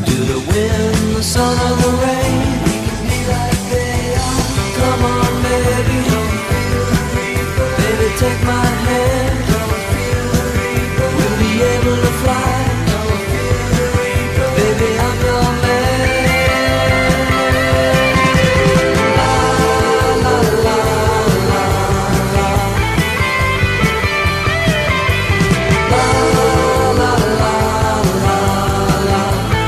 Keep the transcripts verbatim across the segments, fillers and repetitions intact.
To the wind, the sun or the rain, we can be like they are. Come on, baby, baby, take my hand. We'll be able to fly. Baby, I'm your man. La la la la la. La la la la la.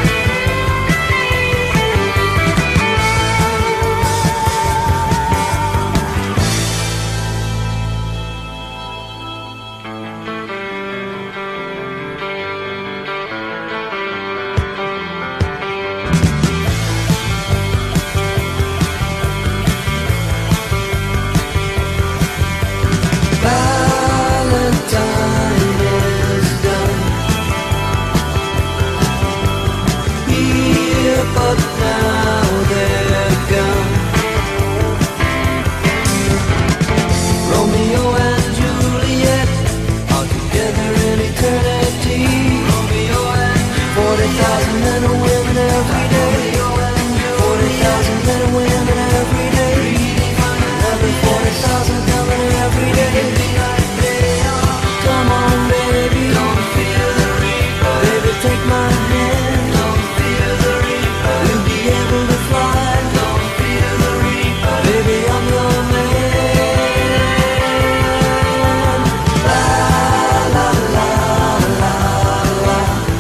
Valentine is done here, but now they're gone. Romeo and Juliet are together in eternity. Romeo and forty thousand men and women every day. Forty thousand men and women every day. Every forty thousand coming every day. Come on, baby, don't fear the reaper. Baby, take my hand. Don't fear the reaper. We'll be able to fly. Don't fear the reaper. Baby, I'm your man. La la la la la.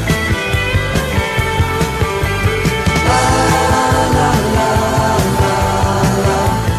La la la la la.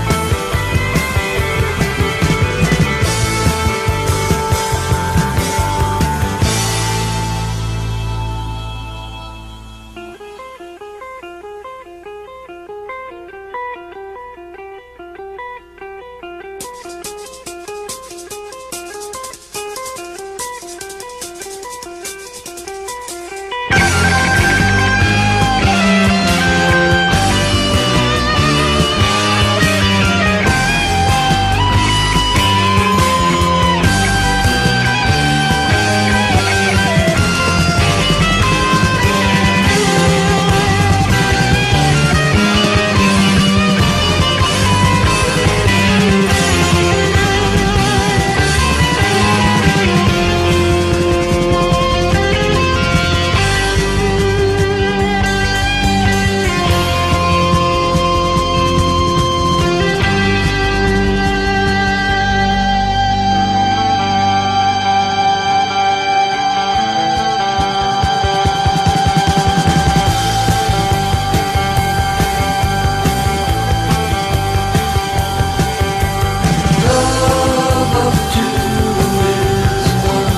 Love of two is one.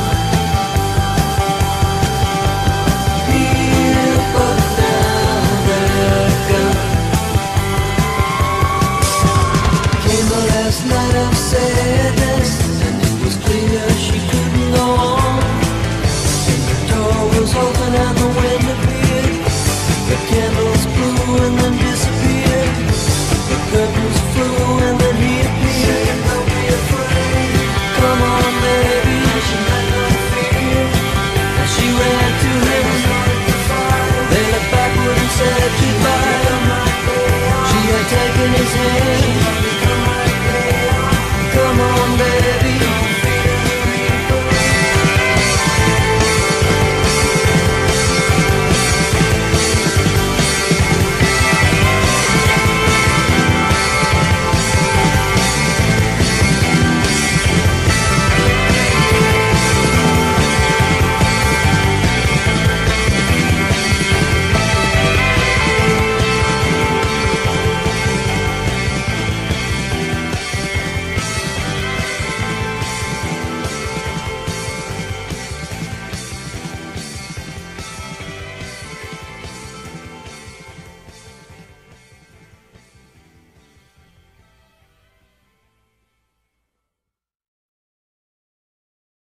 Here, but now they're gone. Came the last night of sadness, and it was clear she couldn't go on. And the door was open and the wind appeared. The candles blew and then disappeared. The curtains flew and then he appeared. Don't be afraid. Come on, baby. She had no fear. And she ran to him. They looked backward and said,